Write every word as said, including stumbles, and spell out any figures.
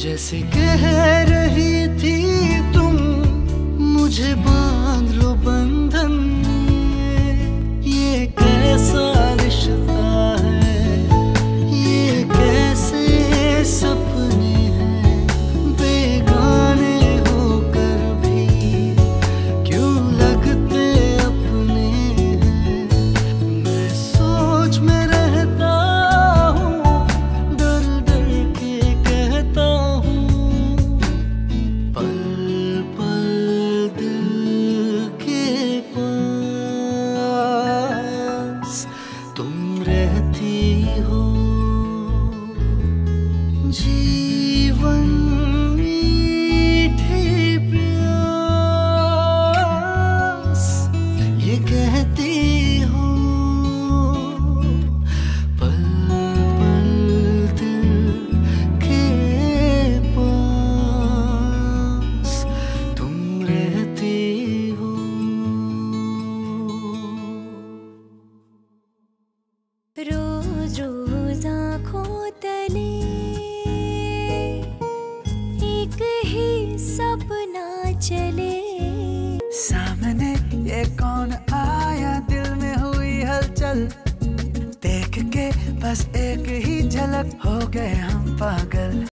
जैसे कह रही थी तुम मुझे बांध लो बंधन में, ये कैसा रिश्ता है, ये कैसे सपने हैं, बेगाने होकर भी क्यों लगते अपने हैं। मैं सोच में रहता हूँ, डर डर के कहता हूँ, पल पल दिल के पास तुम रहती हो। जीवन मीठी प्यास ये कहती हो, पल पल दिल के पास तुम रहती हो। रोज रोज आँखों तले एक ही सपना चले। सामने ये कौन आया, दिल में हुई हलचल, देख के बस एक ही झलक हो गए हम पागल।